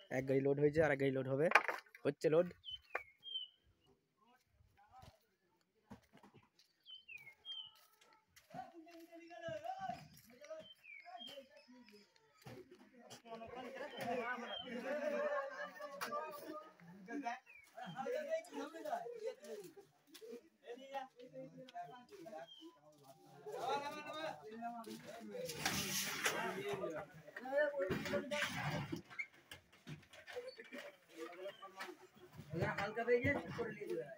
এক গাড়ি লোড হয়েছে আর এক গাড়ি লোড হবে, হচ্ছে লোড। হালকা বেজে করে নিয়ে যাবে।